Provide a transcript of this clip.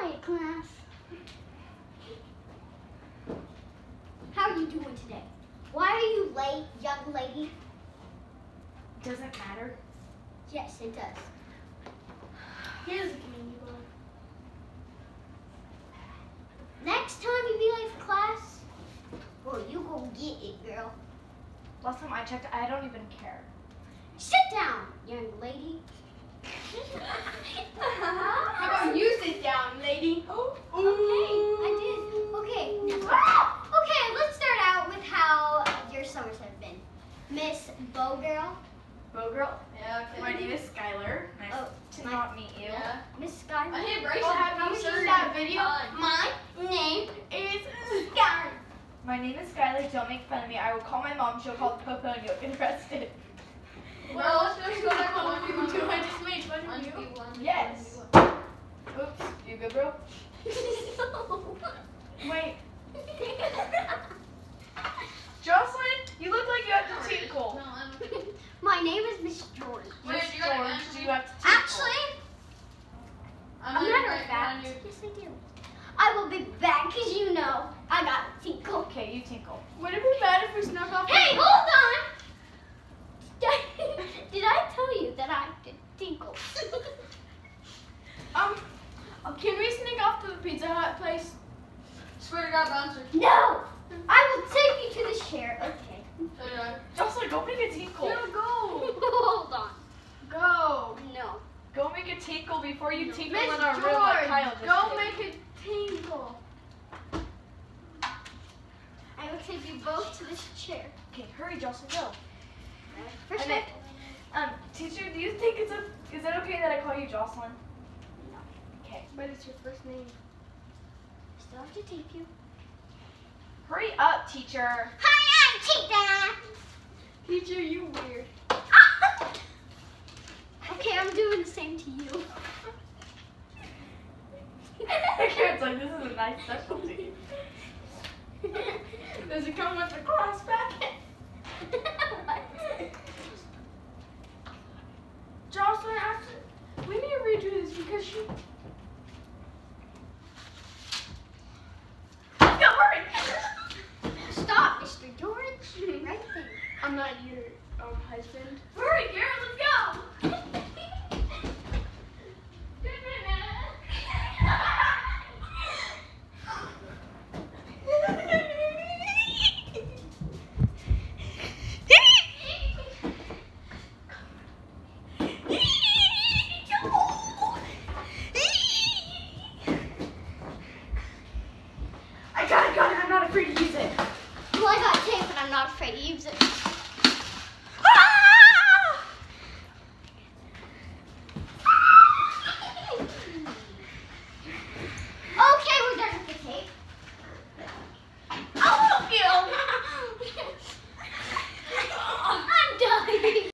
quiet, class. How are you doing today? Why are you late, young lady? Doesn't matter. Yes, it does. Here's the candy bar. Next time you be late for class, well, you go get it, girl. Last time I checked, I don't even care. Sit down, young lady. How about you sit down, lady? Okay, I did. Okay, okay, let's start out with how your summers have been. Miss Bowgirl. Bowgirl? Yeah, okay. My name is Skylar. Nice to not meet you. Yeah. Miss Skylar. I hate Bryson. Oh, have you seen that video? My name Is Skylar. My name is Skylar. Don't make fun of me. I will call my mom. She'll call the popo and you'll get arrested. Well, let's just go back on 1v1. I just made fun of you. 1v1. Yes. Oops. You good, bro? Wait. Jocelyn, you look like you have to tinkle. No, I'm... My name is Miss George. Wait, Miss you gotta George, answer do me. you have to tinkle? Actually, I'm a gonna matter of write fact, down yes I do. I will be back because you know I got a tinkle. Okay, you tinkle. Would it be bad if we snuck off? Hey, hold on! Did I tell you that I could tinkle? Can we sneak off to the Pizza Hut place? Swear to God, bouncer. No! I will take you to the chair. Okay. So did I. Jocelyn, go make a tinkle. go. Hold on. Go. No. Go make a tinkle before you tinkle Miss in our room like Kyle George, just go did. make a tinkle. I will take you both to this chair. Okay, hurry, Jocelyn, go. First And then, teacher, do you think is it okay that I call you Jocelyn? No. Okay. But it's your first name. Still have to tape you. Hurry up, teacher. Hi, Teacher, you weird. Okay, I'm doing the same to you. It's like, this is a nice specialty. Does it come with the class packet? Jocelyn, we need to redo this because she... Let's go, hurry! Stop, Mr. George. Right there. I'm not your husband. Hurry, Garrett, let's go! I got it, I'm not afraid to use it. Well, I got tape and I'm not afraid to use it.